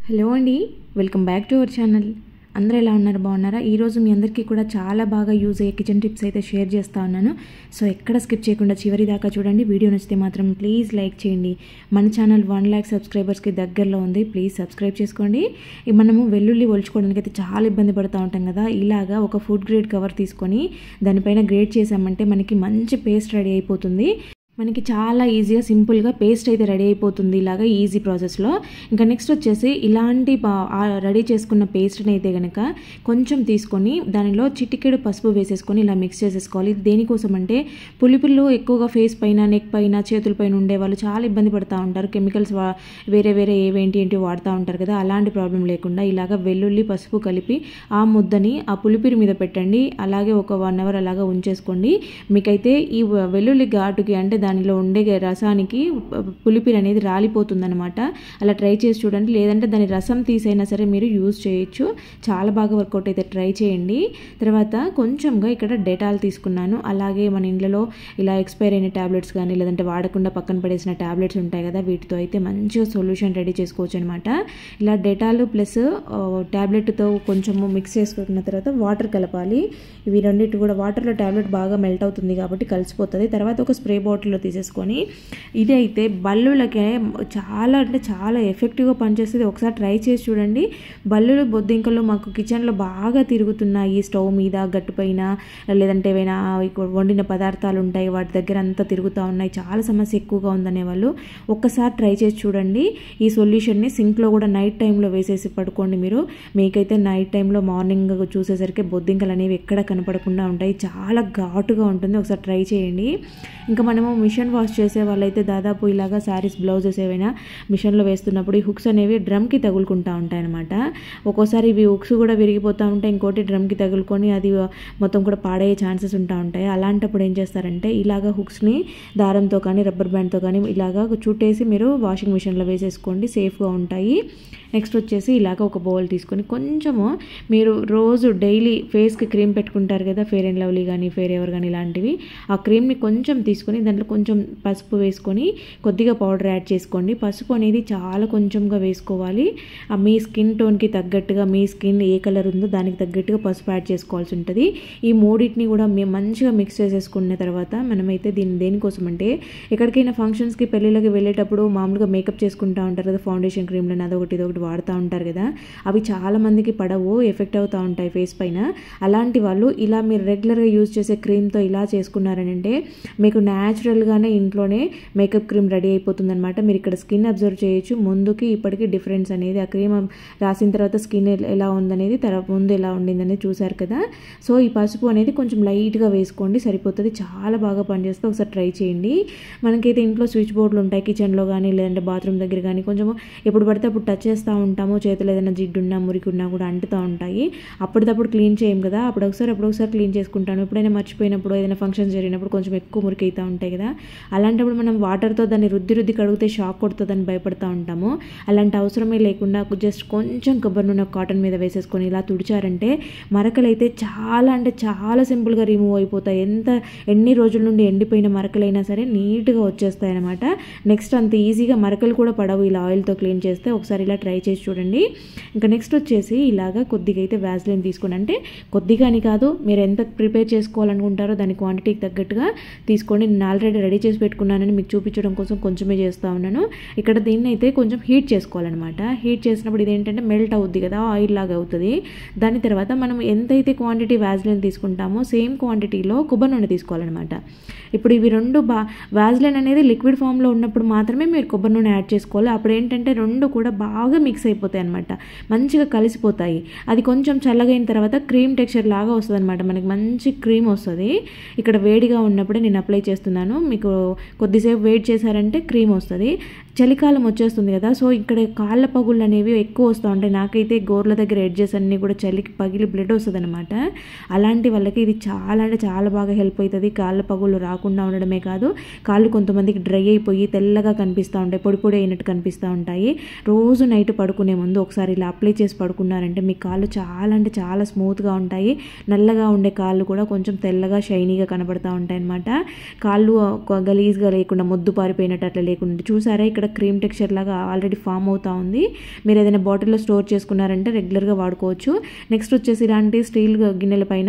Hello అండి, welcome back to our channel. అందరూ ఎలా ఉన్నారు? బాగున్నారా? ఈరోజు మీ అందరికీ కూడా చాలా బాగా యూజ్ అయ్యే కిచెన్ టిప్స్ అయితే షేర్ చేస్తూ ఉన్నాను. సో ఎక్కడ స్కిప్ చేయకుండా చివరి దాకా చూడండి. వీడియో నచ్చితే మాత్రం ప్లీజ్ లైక్ చేయండి. మన ఛానల్ 1 lakh సబ్స్క్రైబర్స్కి దగ్గరలో ఉంది. ప్లీజ్ సబ్స్క్రైబ్ చేసుకోండి. మనము వెల్లుల్లి ఒలుచుకోవడానికి అయితే చాలా ఇబ్బంది పడుతూ ఉంటాం కదా. ఇలాగా ఒక ఫుడ్ గ్రేడ్ కవర్ తీసుకొని దానిపైన గ్రేడ్ చేసామంటే మనకి మంచి పేస్ట్ రెడీ అయిపోతుంది. మనకి చాలా ఈజీగా సింపుల్గా పేస్ట్ అయితే రెడీ అయిపోతుంది ఇలాగ ఈజీ ప్రాసెస్లో. ఇంకా నెక్స్ట్ వచ్చేసి ఇలాంటి రెడీ చేసుకున్న పేస్ట్ని అయితే కనుక కొంచెం తీసుకొని దానిలో చిటికెడు పసుపు వేసేసుకొని ఇలా మిక్స్ చేసేసుకోవాలి. ఇది దేనికోసం అంటే పులిపిల్లు ఎక్కువగా ఫేస్ పైన, నెక్ పైన, చేతుల పైన ఉండే వాళ్ళు చాలా ఇబ్బంది పడుతూ ఉంటారు. కెమికల్స్ వేరే ఏంటి వాడుతూ ఉంటారు కదా. అలాంటి ప్రాబ్లం లేకుండా ఇలాగ వెల్లుల్లి పసుపు కలిపి ఆ ముద్దని ఆ పులిపిరి మీద పెట్టండి. అలాగే ఒక 1 hour అలాగా ఉంచేసుకోండి. మీకైతే ఈ వెల్లుల్లి ఘాటుకి అంటే దానిలో ఉండే రసానికి పులిపిరి అనేది రాలిపోతుందనమాట. అలా ట్రై చేసి చూడండి. లేదంటే దాని రసం తీసైనా సరే మీరు యూజ్ చేయొచ్చు. చాలా బాగా వర్కౌట్ అయితే ట్రై చేయండి. తర్వాత కొంచెంగా ఇక్కడ డెటాల్ తీసుకున్నాను. అలాగే మన ఇంట్లో ఇలా ఎక్స్పైర్ అయిన ట్యాబ్లెట్స్ కానీ లేదంటే వాడకుండా పక్కన పడేసిన ట్యాబ్లెట్స్ ఉంటాయి కదా, వీటితో అయితే మంచిగా సొల్యూషన్ రెడీ చేసుకోవచ్చు అనమాట. ఇలా డెటాల్ ప్లస్ ట్యాబ్లెట్తో కొంచెము మిక్స్ చేసుకున్న తర్వాత వాటర్ కలపాలి. ఇవి రెండింటి కూడా వాటర్లో ట్యాబ్లెట్ బాగా మెల్ట్ అవుతుంది కాబట్టి కలిసిపోతుంది. తర్వాత ఒక స్ప్రే బాటిల్ తీసేసుకొని ఇది అయితే బల్లులకే చాలా అంటే చాలా ఎఫెక్టివ్గా పనిచేస్తుంది. ఒకసారి ట్రై చేసి చూడండి. బల్లులు బొద్దింకలు మాకు కిచెన్లో బాగా తిరుగుతున్నాయి. స్టవ్ మీద, గట్టుపైన, లేదంటే ఏవైనా వండిన పదార్థాలు ఉంటాయి వాటి దగ్గర అంతా తిరుగుతూ ఉన్నాయి. చాలా సమస్య ఎక్కువగా ఉందనేవాళ్ళు ఒక్కసారి ట్రై చేసి చూడండి. ఈ సొల్యూషన్ని సింక్లో కూడా నైట్ టైంలో వేసేసి పడుకోండి. మీకైతే నైట్ టైంలో మార్నింగ్ చూసేసరికి బొద్దింకలు అనేవి ఎక్కడ కనపడకుండా ఉంటాయి. చాలా ఘాటుగా ఉంటుంది. ఒకసారి ట్రై చేయండి. ఇంకా మనము మిషన్ వాష్ చేసే వాళ్ళైతే దాదాపు ఇలాగా శారీస్, బ్లౌజెస్ ఏవైనా మిషన్లో వేస్తున్నప్పుడు ఈ హుక్స్ అనేవి డ్రమ్కి తగులుకుంటూ ఉంటాయి అనమాట. ఒక్కోసారి ఇవి హుక్స్ కూడా విరిగిపోతూ ఉంటాయి. ఇంకోటి డ్రమ్కి తగులుకొని అది మొత్తం కూడా పాడయ్యే ఛాన్సెస్ ఉంటా ఉంటాయి. అలాంటప్పుడు ఏం చేస్తారంటే ఇలాగ హుక్స్ని దారంతో కానీ రబ్బర్ బ్యాండ్తో కానీ ఇలాగా చుట్టేసి మీరు వాషింగ్ మిషన్లో వేసేసుకోండి. సేఫ్గా ఉంటాయి. నెక్స్ట్ వచ్చేసి ఇలాగ ఒక బౌల్ తీసుకొని కొంచెము మీరు రోజు డైలీ ఫేస్కి క్రీమ్ పెట్టుకుంటారు కదా, ఫెయిర్ అండ్ లవ్లీ కానీ ఫెయిర్ ఎవర్ కానీ ఇలాంటివి, ఆ క్రీమ్ని కొంచెం తీసుకొని దాంట్లో కొంచెం పసుపు వేసుకొని కొద్దిగా పౌడర్ యాడ్ చేసుకోండి. పసుపు అనేది చాలా కొంచెంగా వేసుకోవాలి. మీ స్కిన్ టోన్కి తగ్గట్టుగా, మీ స్కిన్ ఏ కలర్ ఉందో దానికి తగ్గట్టుగా పసుపు యాడ్ చేసుకోవాల్సి ఉంటుంది. ఈ మూడింటిని కూడా మేము మంచిగా మిక్స్ చేసేసుకున్న తర్వాత మనమైతే దేనికోసం అంటే ఎక్కడికైనా ఫంక్షన్స్కి, పెళ్ళిళ్ళకి వెళ్ళేటప్పుడు మామూలుగా మేకప్ చేసుకుంటూ ఉంటారు కదా, ఫౌండేషన్ క్రీమ్లను అదొకటి ఇదొకటి వాడుతూ ఉంటారు కదా. అవి చాలా మందికి పడవు, ఎఫెక్ట్ అవుతూ ఉంటాయి ఫేస్ పైన. అలాంటి వాళ్ళు ఇలా మీరు రెగ్యులర్గా యూజ్ చేసే క్రీమ్తో ఇలా చేసుకున్నారని అంటే మీకు న్యాచురల్గానే ఇంట్లోనే మేకప్ క్రీమ్ రెడీ అయిపోతుంది అనమాట. మీరు ఇక్కడ స్కిన్ అబ్జర్వ్ చేయొచ్చు. ముందుకి ఇప్పటికీ డిఫరెన్స్ అనేది, ఆ క్రీమ్ రాసిన తర్వాత స్కిన్ ఎలా ఉందనేది, ముందు ఎలా ఉండిందనేది చూసారు కదా. సో ఈ పసుపు అనేది కొంచెం లైట్గా వేసుకోండి, సరిపోతుంది. చాలా బాగా పనిచేస్తుంది. ఒకసారి ట్రై చేయండి. మనకైతే ఇంట్లో స్విచ్ బోర్డులు ఉంటాయి కిచెన్లో కానీ లేదంటే బాత్రూమ్ దగ్గర కానీ, కొంచెం ఎప్పుడు పడితే అప్పుడు టచ్ చేస్తూ ఉంటాము. చేతులు ఏదైనా జిడ్డున్నా మురికి ఉన్నా కూడా అంటుతూ ఉంటాయి. అప్పటిదప్పుడు క్లీన్ చేయం కదా, అప్పుడొకసారి క్లీన్ చేసుకుంటాను. ఎప్పుడైనా మర్చిపోయినప్పుడు, ఏదైనా ఫంక్షన్స్ జరిగినప్పుడు కొంచెం ఎక్కువ మురికి అవుతూ ఉంటాయి కదా. అలాంటప్పుడు మనం వాటర్తో దాన్ని రుద్ది కడిగితే షాక్ కొడుతుందని భయపడుతూ ఉంటాము. అలాంటి అవసరమే లేకుండా జస్ట్ కొంచెం కొబ్బరి నూనె కాటన్ మీద వేసేసుకొని ఇలా తుడిచారంటే మరకలు అయితే చాలా అంటే చాలా సింపుల్గా రిమూవ్ అయిపోతాయి. ఎన్ని రోజుల నుండి ఎండిపోయిన మరకలైనా సరే నీట్గా వచ్చేస్తాయి అనమాట. నెక్స్ట్ అంత ఈజీగా మరకలు కూడా పడవు ఇలా ఆయిల్తో క్లీన్ చేస్తే. ఒకసారి ఇలా ట్రై చేసి చూడండి. ఇంకా నెక్స్ట్ వచ్చేసి ఇలాగా కొద్దిగా అయితే వ్యాజ్లైన్ తీసుకోండి. అంటే కొద్దిగా అని కాదు, మీరు ఎంత ప్రిపేర్ చేసుకోవాలనుకుంటారో దాని క్వాంటిటీకి తగ్గట్టుగా తీసుకోండి. నేను ఆల్రెడీ రెడీ చేసి పెట్టుకున్నానని మీకు చూపించడం కోసం కొంచెమే చేస్తూ ఉన్నాను. ఇక్కడ దీన్ని అయితే కొంచెం హీట్ చేసుకోవాలన్నమాట. హీట్ చేసినప్పుడు ఇదేంటంటే మెల్ట్ అవుద్ది కదా, ఆయిల్ లాగా అవుతుంది. దాని తర్వాత మనం ఎంతైతే క్వాంటిటీ వ్యాజ్లైన్ తీసుకుంటామో సేమ్ క్వాంటిటీలో కొబ్బరి నూనె తీసుకోవాలన్నమాట. ఇప్పుడు ఇవి రెండు వ్యాజ్లైన్ అనేది లిక్విడ్ ఫామ్లో ఉన్నప్పుడు మాత్రమే మీరు కొబ్బరి నూనె యాడ్ చేసుకోవాలి. అప్పుడు ఏంటంటే రెండు కూడా బాగా మిక్స్ అయిపోతాయి అనమాట, మంచిగా కలిసిపోతాయి. అది కొంచెం చల్లగైన తర్వాత క్రీమ్ టెక్స్చర్ లాగా వస్తుంది అనమాట, మనకి మంచి క్రీమ్ వస్తుంది. ఇక్కడ వేడిగా ఉన్నప్పుడే నేను అప్లై చేస్తున్నాను. మీకు కొద్దిసేపు వెయిట్ చేశారంటే క్రీమ్ వస్తుంది. చలికాలం వచ్చేస్తుంది కదా, సో ఇక్కడ కాళ్ళ పగుళ్ళు అనేవి ఎక్కువ వస్తూ ఉంటాయి. నాకైతే గోర్ల దగ్గర ఎడ్జెస్ అన్నీ కూడా చలికి పగిలి బ్లడ్ వస్తుంది అనమాట. అలాంటి వాళ్ళకి ఇది చాలా అంటే చాలా బాగా హెల్ప్ అవుతుంది. కాళ్ళ పగుళ్ళు రాకుండా ఉండడమే కాదు, కాళ్ళు కొంతమందికి డ్రై అయిపోయి తెల్లగా కనిపిస్తూ ఉంటాయి, పొడి అయినట్టు కనిపిస్తూ ఉంటాయి. రోజు నైట్ పడుకునే ముందు ఒకసారి ఇలా అప్లై చేసి పడుకున్నారంటే మీ కాళ్ళు చాలా అంటే చాలా స్మూత్గా ఉంటాయి. నల్లగా ఉండే కాళ్ళు కూడా కొంచెం తెల్లగా షైనీగా కనబడుతూ ఉంటాయి అనమాట. కాళ్ళు గలీజ్గా లేకుండా, మొద్దు పారిపోయినట్టు అట్లా లేకుండా. చూసారా ఇక్కడ ఇక్కడ క్రీమ్ టెక్స్చర్ లాగా ఆల్రెడీ ఫామ్ అవుతా ఉంది. మీరు ఏదైనా బాటిల్లో స్టోర్ చేసుకున్నారంటే రెగ్యులర్గా వాడుకోవచ్చు. నెక్స్ట్ వచ్చేసి ఇలాంటి స్టీల్ గిన్నెల పైన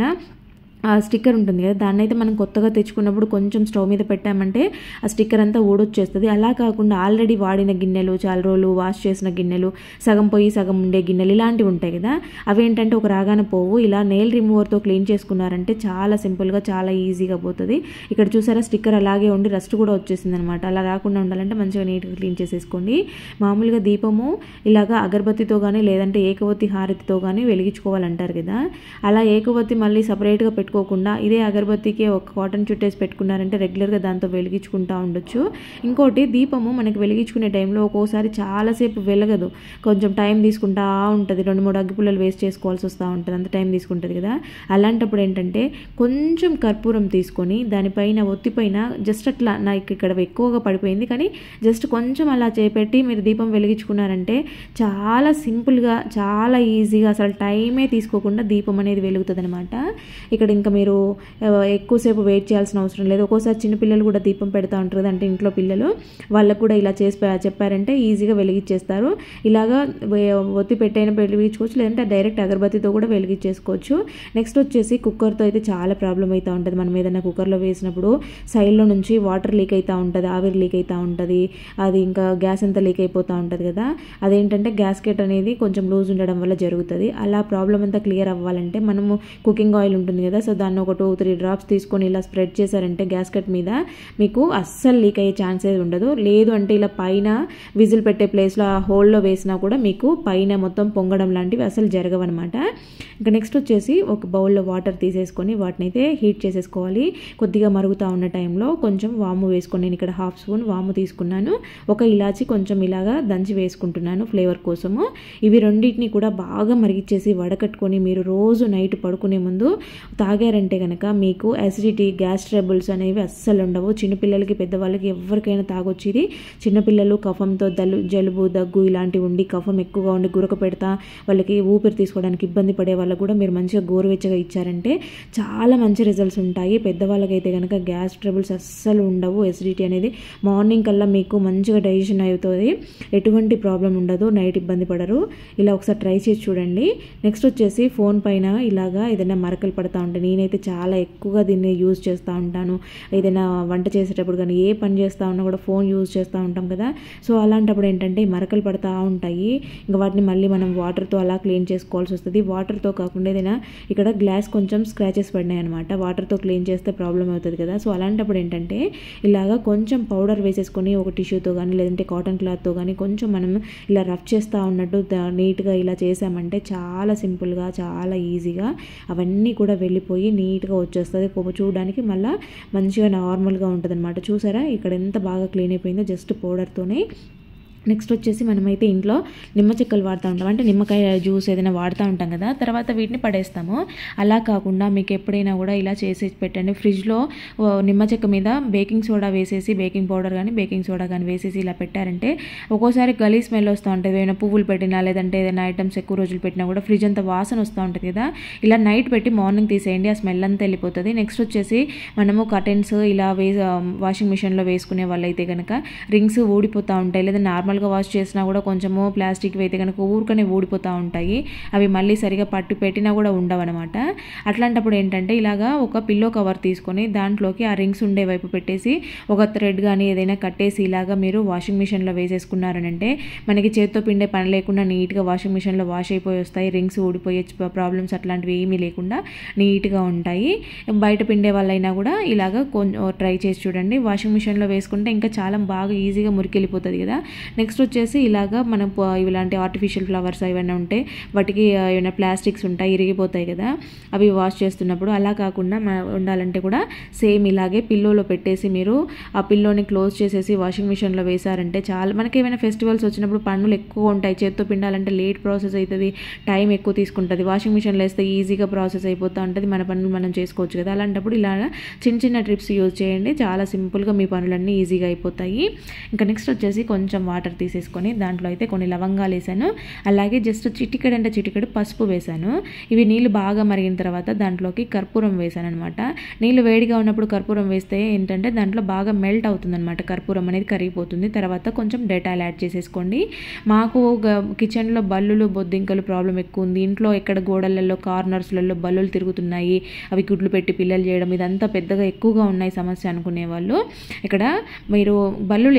ఆ స్టిక్కర్ ఉంటుంది కదా, దాన్ని అయితే మనం కొత్తగా తెచ్చుకున్నప్పుడు కొంచెం స్టవ్ మీద పెట్టామంటే ఆ స్టిక్కర్ అంతా ఊడొచ్చేస్తుంది. అలా కాకుండా ఆల్రెడీ వాడిన గిన్నెలు, చాలా రోజులు వాష్ చేసిన గిన్నెలు, సగం పోయి సగం ఉండే గిన్నెలు ఇలాంటివి ఉంటాయి కదా, అవి ఏంటంటే ఒక రాగాన పోవు. ఇలా నెయిల్ రిమూవర్తో క్లీన్ చేసుకున్నారంటే చాలా సింపుల్గా చాలా ఈజీగా పోతుంది. ఇక్కడ చూసారా స్టిక్కర్ అలాగే ఉండి రస్ట్ కూడా వచ్చేసింది అనమాట. అలా రాకుండా ఉండాలంటే మంచిగా నీట్గా క్లీన్ చేసేసుకోండి. మామూలుగా దీపము ఇలాగా అగరబత్తితో కానీ లేదంటే ఏకవత్తి హారతితో కానీ వెలిగించుకోవాలంటారు కదా, అలా ఏకవత్తి మళ్ళీ సపరేట్గా పెట్టుకోకుండా ఇదే అగరబత్తికి ఒక కాటన్ చుట్టేసి పెట్టుకున్నారంటే రెగ్యులర్గా దాంతో వెలిగించుకుంటూ ఉండొచ్చు. ఇంకోటి దీపము మనకి వెలిగించుకునే టైంలో ఒక్కోసారి చాలాసేపు వెలగదు, కొంచెం టైం తీసుకుంటా ఉంటుంది. 2-3 అగ్గిపుల్లలు వేస్ట్ చేసుకోవాల్సి వస్తూ ఉంటుంది, అంత టైం తీసుకుంటుంది కదా. అలాంటప్పుడు ఏంటంటే కొంచెం కర్పూరం తీసుకొని దానిపైన ఒత్తిపైన జస్ట్ అట్లా, నాకు ఇక్కడ ఎక్కువగా పడిపోయింది కానీ జస్ట్ కొంచెం అలా చేపెట్టి మీరు దీపం వెలిగించుకున్నారంటే చాలా సింపుల్గా చాలా ఈజీగా అసలు టైమే తీసుకోకుండా దీపం అనేది వెలుగుతుంది అనమాట. ఇక్కడ ఇంకా మీరు ఎక్కువసేపు వెయిట్ చేయాల్సిన అవసరం లేదు. ఒక్కోసారి చిన్నపిల్లలు కూడా దీపం పెడతా ఉంటారు కదా, అంటే ఇంట్లో పిల్లలు, వాళ్ళకు కూడా ఇలా చేసి చెప్పారంటే ఈజీగా వెలిగించేస్తారు. ఇలాగా ఒత్తి పెట్టైనా వెలిగించుకోవచ్చు, లేదంటే డైరెక్ట్ అగరబత్తితో కూడా వెలిగించేసుకోవచ్చు. నెక్స్ట్ వచ్చేసి కుక్కర్తో అయితే చాలా ప్రాబ్లం అవుతూ ఉంటుంది. మనం ఏదైనా కుక్కర్లో వేసినప్పుడు సైడ్లో నుంచి వాటర్ లీక్ అవుతూ ఉంటుంది, ఆవిరి లీక్ అవుతూ ఉంటుంది, అది ఇంకా గ్యాస్ అంతా లీక్ అయిపోతూ ఉంటుంది కదా. అదేంటంటే గ్యాస్కెట్ అనేది కొంచెం లూజ్ ఉండడం వల్ల జరుగుతుంది. అలా ప్రాబ్లం అంతా క్లియర్ అవ్వాలంటే మనము కుకింగ్ ఆయిల్ ఉంటుంది కదా, సో దాన్ని ఒక 2-3 డ్రాప్స్ తీసుకొని ఇలా స్ప్రెడ్ చేశారంటే గ్యాస్కెట్ మీద మీకు అస్సలు లీక్ అయ్యే ఛాన్స్ ఏది ఉండదు. లేదు అంటే ఇలా పైన విజిల్ పెట్టే ప్లేస్లో ఆ హోల్లో వేసినా కూడా మీకు పైన మొత్తం పొంగడం లాంటివి అసలు జరగవన్నమాట. ఇంకా నెక్స్ట్ వచ్చేసి ఒక బౌల్లో వాటర్ తీసేసుకొని వాటిని అయితే హీట్ చేసేసుకోవాలి. కొద్దిగా మరుగుతూ ఉన్న టైంలో కొంచెం వాము వేసుకొని, నేను ఇక్కడ 1/2 స్పూన్ వాము తీసుకున్నాను, ఒక ఇలాచి కొంచెం ఇలాగా దంచి వేసుకుంటున్నాను ఫ్లేవర్ కోసము. ఇవి రెండింటిని కూడా బాగా మరిగించేసి వడకట్టుకొని మీరు రోజు నైట్ పడుకునే ముందు తాగారంటే కనుక మీకు యాసిడిటీ, గ్యాస్ ట్రబుల్స్ అనేవి అస్సలు ఉండవు. చిన్నపిల్లలకి పెద్దవాళ్ళకి ఎవరికైనా తాగొచ్చు ఇది. చిన్నపిల్లలు కఫంతో జలుబు, దగ్గు ఇలాంటివి ఉండి కఫం ఎక్కువగా ఉండి గురక పెడతా వాళ్ళకి ఊపిరి తీసుకోవడానికి ఇబ్బంది పడే వాళ్ళకు కూడా మీరు మంచిగా గోరువెచ్చగా ఇచ్చారంటే చాలా మంచి రిజల్ట్స్ ఉంటాయి. పెద్దవాళ్ళకైతే కనుక గ్యాస్ ట్రబుల్స్ అస్సలు ఉండవు. యాసిడిటీ అనేది మార్నింగ్ కల్లా మీకు మంచిగా డైజెషన్ అవుతుంది, ఎటువంటి ప్రాబ్లం ఉండదు, నైట్ ఇబ్బంది పడరు. ఇలా ఒకసారి ట్రై చేసి చూడండి. నెక్స్ట్ వచ్చేసి ఫోన్ పైన ఇలాగా ఏదైనా మరకలు పడతా ఉంటాయి. నేనైతే చాలా ఎక్కువగా దీన్ని యూజ్ చేస్తూ ఉంటాను. ఏదైనా వంట చేసేటప్పుడు కానీ ఏ పని చేస్తూ ఉన్నా కూడా ఫోన్ యూజ్ చేస్తూ ఉంటాం కదా, సో అలాంటప్పుడు ఏంటంటే మరకలు పడతా ఉంటాయి. ఇంకా వాటిని మళ్ళీ మనం వాటర్తో అలా క్లీన్ చేసుకోవాల్సి వస్తుంది. వాటర్తో కాకుండా ఏదైనా ఇక్కడ గ్లాస్ కొంచెం స్క్రాచెస్ పడినాయి అనమాట, వాటర్తో క్లీన్ చేస్తే ప్రాబ్లం అవుతుంది కదా. సో అలాంటప్పుడు ఏంటంటే ఇలాగా కొంచెం పౌడర్ వేసేసుకొని ఒక టిష్యూతో కానీ లేదంటే కాటన్ క్లాత్తో కానీ కొంచెం మనం ఇలా రఫ్ చేస్తూ ఉన్నట్టు నీట్గా ఇలా చేసామంటే చాలా సింపుల్గా చాలా ఈజీగా అవన్నీ కూడా వెళ్ళిపోయి నీట్గా వచ్చేస్తుంది. చూడడానికి మళ్ళీ మంచిగా నార్మల్గా ఉంటుంది అనమాట. చూసారా ఇక్కడ ఎంత బాగా క్లీన్ అయిపోయిందో జస్ట్ పౌడర్తోనే. నెక్స్ట్ వచ్చేసి మనమైతే ఇంట్లో నిమ్మ చెక్కలు వాడుతూ ఉంటాం, అంటే నిమ్మకాయ జ్యూస్ ఏదైనా వాడుతూ ఉంటాం కదా, తర్వాత వీటిని పడేస్తాము. అలా కాకుండా మీకు ఎప్పుడైనా కూడా ఇలా చేసి పెట్టండి. ఫ్రిడ్జ్లో నిమ్మ చెక్క మీద బేకింగ్ సోడా వేసేసి, బేకింగ్ పౌడర్ కానీ బేకింగ్ సోడా కానీ వేసేసి ఇలా పెట్టారంటే ఒక్కోసారి గలీ స్మెల్ వస్తూ ఉంటుంది. ఏమైనా పువ్వులు పెట్టినా లేదంటే ఏదైనా ఐటమ్స్ ఎక్కువ రోజులు పెట్టినా కూడా ఫ్రిడ్జ్ అంతా వాసన వస్తూ ఉంటుంది కదా, ఇలా నైట్ పెట్టి మార్నింగ్ తీసేయండి, ఆ స్మెల్ అంతా వెళ్ళిపోతుంది. నెక్స్ట్ వచ్చేసి మనము కర్టెన్స్ ఇలా వాషింగ్ మిషన్లో వేసుకునే వాళ్ళైతే కనుక రింగ్స్ ఊడిపోతూ ఉంటాయి, లేదా నార్మల్ వాష్ చేసినా కూడా కొంచెము ప్లాస్టిక్ అయితే కనుక ఊరికనే ఊడిపోతూ ఉంటాయి, అవి మళ్ళీ సరిగా పట్టు పెట్టినా కూడా ఉండవన్నమాట. అట్లాంటప్పుడు ఏంటంటే ఇలాగా ఒక పిల్లో కవర్ తీసుకొని దాంట్లోకి ఆ రింగ్స్ ఉండే వైపు పెట్టేసి ఒక థ్రెడ్ కానీ ఏదైనా కట్టేసి ఇలాగా మీరు వాషింగ్ మిషన్లో వేసేసుకున్నారనంటే మనకి చేత్తో పిండే పని లేకుండా నీట్గా వాషింగ్ మిషన్లో వాష్ అయిపోయి వస్తాయి. రింగ్స్ ఊడిపోయే ప్రాబ్లమ్స్ అట్లాంటివి ఏమీ లేకుండా నీట్గా ఉంటాయి. బయట పిండే వాళ్ళైనా కూడా ఇలాగా ట్రై చేసి చూడండి. వాషింగ్ మిషన్లో వేసుకుంటే ఇంకా చాలా బాగా ఈజీగా మురికెళ్ళిపోతుంది కదా. నెక్స్ట్ వచ్చేసి ఇలాగా మనం ఇలాంటి ఆర్టిఫిషియల్ ఫ్లవర్స్ ఏమైనా ఉంటే వాటికి ఏమైనా ప్లాస్టిక్స్ ఉంటాయి ఇరిగిపోతాయి కదా, అవి వాష్ చేస్తున్నప్పుడు అలా కాకుండా ఉండాలంటే కూడా సేమ్ ఇలాగే పిల్లోలో పెట్టేసి మీరు ఆ పిల్లోని క్లోజ్ చేసేసి వాషింగ్ మిషన్లో వేసారంటే చాలా, మనకి ఏమైనా ఫెస్టివల్స్ వచ్చినప్పుడు పనులు ఎక్కువ ఉంటాయి, చేత్తో పిండాలంటే లేట్ ప్రాసెస్ అవుతుంది, టైం ఎక్కువ తీసుకుంటుంది. వాషింగ్ మిషన్లో వేస్తే ఈజీగా ప్రాసెస్ అయిపోతూ ఉంటుంది, మన పనులు మనం చేసుకోవచ్చు కదా. అలాంటప్పుడు ఇలా చిన్న చిన్న ట్రిప్స్ యూజ్ చేయండి, చాలా సింపుల్గా మీ పనులన్నీ ఈజీగా అయిపోతాయి. ఇంకా నెక్స్ట్ వచ్చేసి కొంచెం వాటర్ వాటర్ తీసేసుకొని దాంట్లో అయితే కొన్ని లవంగాలు వేసాను, అలాగే జస్ట్ చిటికెడు పసుపు వేసాను. ఇవి నీళ్ళు బాగా మరిగిన తర్వాత దాంట్లోకి కర్పూరం వేసాను అనమాట. నీళ్ళు వేడిగా ఉన్నప్పుడు కర్పూరం వేస్తే ఏంటంటే దాంట్లో బాగా మెల్ట్ అవుతుందన్నమాట, కర్పూరం అనేది కరిగిపోతుంది. తర్వాత కొంచెం డెటాల్ యాడ్ చేసేసుకోండి. మాకు కిచెన్లో బల్లులు బొద్దింకలు ప్రాబ్లం ఎక్కువ ఉంది. ఇంట్లో ఎక్కడ గోడలలో కార్నర్స్లలో బల్లులు తిరుగుతున్నాయి, అవి గుడ్లు పెట్టి పిల్లలు చేయడం, ఇదంతా పెద్దగా ఎక్కువగా ఉన్నాయి సమస్య అనుకునేవాళ్ళు. ఇక్కడ మీరు బల్లులు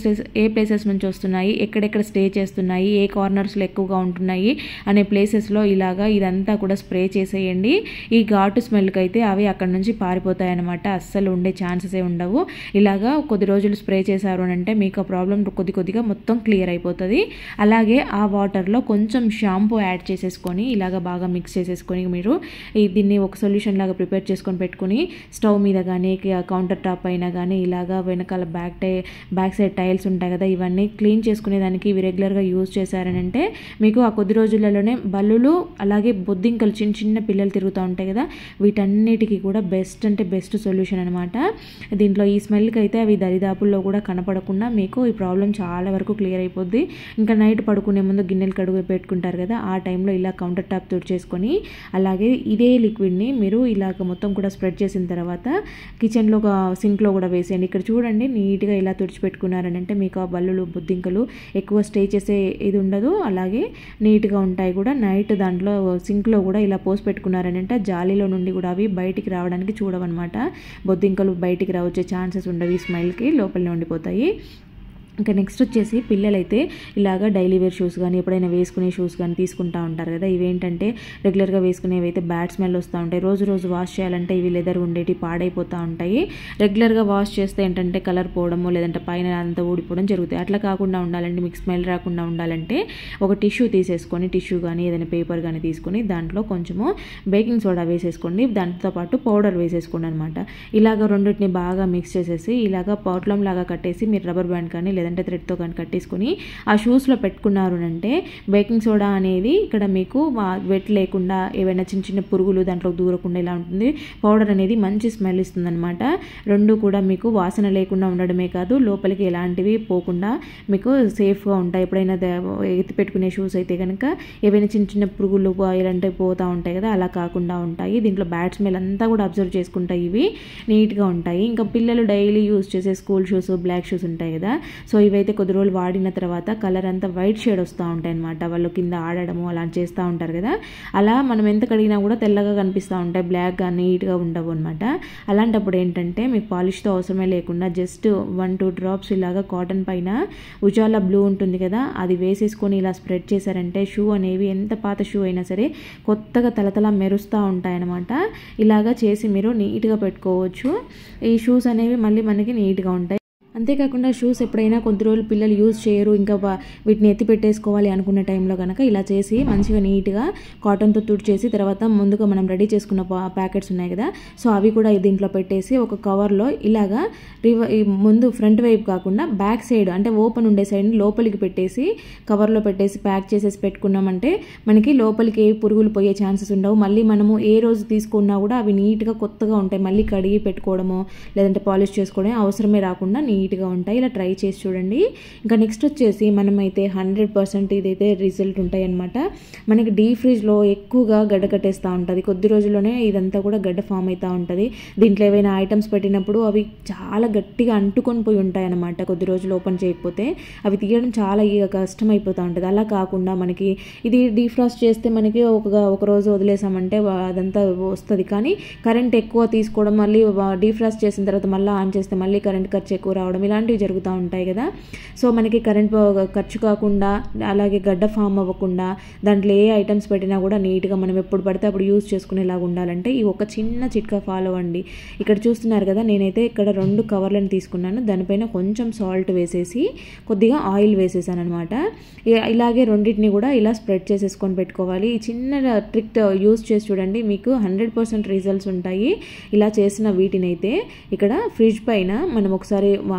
ఏ ప్లేసెస్ నుంచి వస్తున్నాయి, ఎక్కడెక్కడ స్టే చేస్తున్నాయి, ఏ కార్నర్స్లో ఎక్కువగా ఉంటున్నాయి అనే ప్లేసెస్లో ఇదంతా కూడా స్ప్రే చేసేయండి. ఈ ఘాటు స్మెల్కి అయితే అవి అక్కడ నుంచి పారిపోతాయి అన్నమాట, అస్సలు ఉండే ఛాన్సెసే ఉండవు. ఇలాగా కొద్ది రోజులు స్ప్రే చేశారు అని అంటే మీకు ఆ ప్రాబ్లం కొద్దిగా మొత్తం క్లియర్ అయిపోతుంది. అలాగే ఆ వాటర్లో కొంచెం షాంపూ యాడ్ చేసేసుకొని ఇలాగ బాగా మిక్స్ చేసేసుకొని మీరు దీన్ని ఒక సొల్యూషన్ లాగా ప్రిపేర్ చేసుకొని పెట్టుకుని స్టవ్ మీద కానీ కౌంటర్ టాప్ అయినా కానీ ఇలాగా వెనకాల బ్యాక్ సైడ్ టైల్స్ ఉంటాయి కదా, ఇవన్నీ క్లీన్ చేసుకునేదానికి ఇవి రెగ్యులర్గా యూజ్ చేశారనంటే మీకు ఆ కొద్ది రోజులలోనే బల్లులు అలాగే బొద్దింకలు చిన్న పిల్లలు తిరుగుతూ ఉంటాయి కదా, వీటన్నిటికీ కూడా బెస్ట్ సొల్యూషన్ అనమాట. దీంట్లో ఈ స్మెల్కి అయితే అవి దరిదాపుల్లో కూడా కనపడకుండా మీకు ఈ ప్రాబ్లం చాలా వరకు క్లియర్ అయిపోద్ది. ఇంకా నైట్ పడుకునే ముందు గిన్నెలు కడుగు పెట్టుకుంటారు కదా, ఆ టైంలో ఇలా కౌంటర్ టాప్ తుడిచేసుకొని అలాగే ఇదే లిక్విడ్ని మీరు ఇలాగ మొత్తం కూడా స్ప్రెడ్ చేసిన తర్వాత కిచెన్లో సింక్లో కూడా వేసేయండి. ఇక్కడ చూడండి నీట్గా ఇలా తుడిచిపెట్టుకున్నారని అంటే మీకు ఆ బల్లులు బొద్దింకలు ఎక్కువ స్టే చేసే ఇది ఉండదు, అలాగే నీట్గా ఉంటాయి కూడా. నైట్ దాంట్లో సింక్లో కూడా ఇలా పోసి పెట్టుకున్నారని అంటే జాలీలో నుండి కూడా అవి బయటికి రావడానికి చూడవన్నమాట, బొద్దింకలు బయటికి రావచ్చే ఛాన్సెస్ ఉండవు, ఈ స్మెల్కి లోపలనే ఉండిపోతాయి. ఇంకా నెక్స్ట్ వచ్చేసి పిల్లలైతే ఇలాగ డైలీ వేర్ షూస్ కానీ ఎప్పుడైనా వేసుకునే షూస్ కానీ తీసుకుంటూ ఉంటారు కదా, ఇవేంటంటే రెగ్యులర్గా వేసుకునేవి అయితే బ్యాడ్ స్మెల్ వస్తూ ఉంటాయి. రోజు వాష్ చేయాలంటే ఇవి లెదర్ ఉండేవి పాడైపోతూ ఉంటాయి. రెగ్యులర్గా వాష్ చేస్తే ఏంటంటే కలర్ పోవడము లేదంటే పైన అంతా ఊడిపోవడం జరుగుతాయి. అట్లా కాకుండా ఉండాలంటే మీకు స్మెల్ రాకుండా ఉండాలంటే ఒక టిష్యూ తీసేసుకొని, టిష్యూ కానీ ఏదైనా పేపర్ కానీ తీసుకొని దాంట్లో కొంచెము బేకింగ్ సోడా వేసేసుకోండి, దాంతోపాటు పౌడర్ వేసేసుకోండి అనమాట. ఇలాగ రెండింటిని బాగా మిక్స్ చేసేసి ఇలాగ పొట్లం లాగా కట్టేసి మీరు రబ్బర్ బ్యాండ్ కానీ లేదంటే థ్రెడ్తో కానీ కట్టేసుకొని ఆ షూస్లో పెట్టుకున్నారు అంటే బేకింగ్ సోడా అనేది ఇక్కడ మీకు వెట్ లేకుండా ఏవైనా చిన్న పురుగులు దాంట్లో దూరకుండా ఇలా ఉంటుంది. పౌడర్ అనేది మంచి స్మెల్ ఇస్తుంది అనమాట. రెండు కూడా మీకు వాసన లేకుండా ఉండడమే కాదు, లోపలికి ఎలాంటివి పోకుండా మీకు సేఫ్గా ఉంటాయి. ఎప్పుడైనా ఎత్తి పెట్టుకునే షూస్ అయితే కనుక ఏవైనా చిన్న పురుగులు ఇలాంటివి పోతూ ఉంటాయి కదా, అలా కాకుండా ఉంటాయి. దీంట్లో బ్యాడ్ స్మెల్ అంతా కూడా అబ్జర్వ్ చేసుకుంటాయి, ఇవి నీట్గా ఉంటాయి. ఇంకా పిల్లలు డైలీ యూజ్ చేసే స్కూల్ షూస్ బ్లాక్ షూస్ ఉంటాయి కదా, సో ఇవైతే కొద్ది రోజులు వాడిన తర్వాత కలర్ అంతా వైట్ షేడ్ వస్తూ ఉంటాయి అనమాట, వాళ్ళు కింద ఆడడము అలా చేస్తూ ఉంటారు కదా, అలా మనం ఎంత కడిగినా కూడా తెల్లగా కనిపిస్తూ ఉంటాయి, బ్లాక్గా నీట్గా ఉండవు అనమాట. అలాంటప్పుడు ఏంటంటే మీకు పాలిష్తో అవసరమే లేకుండా జస్ట్ 1-2 డ్రాప్స్ ఇలాగా కాటన్ పైన ఉజాలా బ్లూ ఉంటుంది కదా, అది వేసేసుకొని ఇలా స్ప్రెడ్ చేశారంటే షూ అనేవి ఎంత పాత షూ అయినా సరే కొత్తగా తలతల మెరుస్తూ ఉంటాయన్నమాట. ఇలాగా చేసి మీరు నీట్గా పెట్టుకోవచ్చు. ఈ షూస్ అనేవి మళ్ళీ మనకి నీట్గా ఉంటాయి. అంతేకాకుండా షూస్ ఎప్పుడైనా కొద్ది రోజులు పిల్లలు యూజ్ చేయరు, ఇంకా వీటిని ఎత్తి పెట్టేసుకోవాలి అనుకున్న టైంలో కనుక ఇలా చేసి మంచిగా నీట్గా కాటన్తో తుడిచేసి తర్వాత ముందుగా మనం రెడీ చేసుకున్న ప్యాకెట్స్ ఉన్నాయి కదా, సో అవి కూడా దీంట్లో పెట్టేసి ఒక కవర్లో ఇలాగా ముందు ఫ్రంట్ వైపు కాకుండా బ్యాక్ సైడ్ అంటే ఓపెన్ ఉండే సైడ్ని లోపలికి పెట్టేసి కవర్లో పెట్టేసి ప్యాక్ చేసేసి పెట్టుకున్నామంటే మనకి లోపలికి ఏ పురుగులు పోయే ఛాన్సెస్ ఉండవు. మళ్ళీ మనము ఏ రోజు తీసుకున్నా కూడా అవి నీట్గా కొత్తగా ఉంటాయి, మళ్ళీ కడిగి పెట్టుకోవడము లేదంటే పాలిష్ చేసుకోవడం అవసరమే రాకుండా నీట్గా ఉంటాయి. ఇలా ట్రై చేసి చూడండి. ఇంకా నెక్స్ట్ వచ్చేసి మనమైతే 100% ఇదైతే రిజల్ట్ ఉంటాయి అనమాట. మనకి డీప్ ఫ్రిడ్జ్లో ఎక్కువగా గడ్డ కట్టేస్తూ ఉంటుంది, కొద్ది రోజుల్లోనే ఇదంతా కూడా గడ్డ ఫామ్ అవుతూ ఉంటుంది. దీంట్లో ఏవైనా ఐటమ్స్ పెట్టినప్పుడు అవి చాలా గట్టిగా అంటుకొని పోయి ఉంటాయి అన్నమాట. కొద్ది రోజులు ఓపెన్ చేయకపోతే అవి తీయడం చాలా కష్టం అయిపోతూ ఉంటుంది. అలా కాకుండా మనకి ఇది డీఫ్రాస్ట్ చేస్తే మనకి ఒక రోజు వదిలేసామంటే అదంతా వస్తుంది, కానీ కరెంట్ ఎక్కువ తీసుకోవడం, మళ్ళీ డీఫ్రాస్ట్ చేసిన తర్వాత మళ్ళీ ఆన్ చేస్తే మళ్ళీ కరెంట్ ఖర్చు ఎక్కువ రావడం ఇలాంటివి జరుగుతూ ఉంటాయి కదా. సో మనకి కరెంట్ ఖర్చు కాకుండా అలాగే గడ్డ ఫామ్ అవ్వకుండా దాంట్లో ఏ ఐటమ్స్ పెట్టినా కూడా నీట్గా మనం ఎప్పుడు పడితే అప్పుడు యూజ్ చేసుకునేలాగా ఉండాలంటే ఈ ఒక చిన్న చిట్కా ఫాలో అవ్వండి. ఇక్కడ చూస్తున్నారు కదా, నేనైతే ఇక్కడ 2 కవర్లను తీసుకున్నాను, దానిపైన కొంచెం సాల్ట్ వేసేసి కొద్దిగా ఆయిల్ వేసేసాను అనమాట. ఇలాగే రెండింటిని కూడా ఇలా స్ప్రెడ్ చేసేసుకొని పెట్టుకోవాలి. ఈ చిన్న ట్రిక్ యూజ్ చేసి చూడండి, మీకు 100% రిజల్ట్స్ ఉంటాయి. ఇలా చేసిన వీటినైతే ఇక్కడ ఫ్రిడ్జ్ పైన మనం ఒకసారి